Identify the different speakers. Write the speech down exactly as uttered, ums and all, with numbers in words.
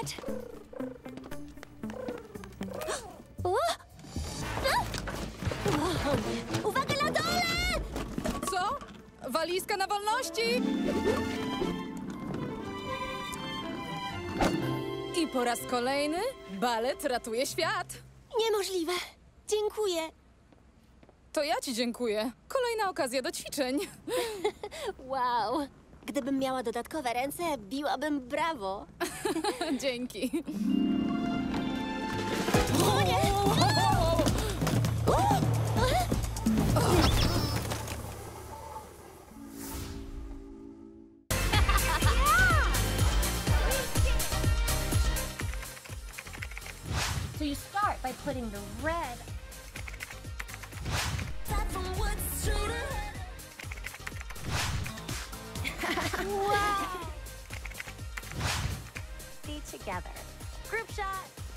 Speaker 1: Right. O! O! Uwaga na dole!
Speaker 2: Co? Walizka na wolności! I po raz kolejny balet ratuje świat.
Speaker 1: Niemożliwe. Dziękuję.
Speaker 2: To ja ci dziękuję. Kolejna okazja do ćwiczeń.
Speaker 1: Wow. Gdybym miała dodatkowe ręce, biłabym brawo.
Speaker 2: Dzięki.
Speaker 1: O nie!
Speaker 3: So you start by putting the red.
Speaker 1: Wow.
Speaker 3: Be together. Group shot.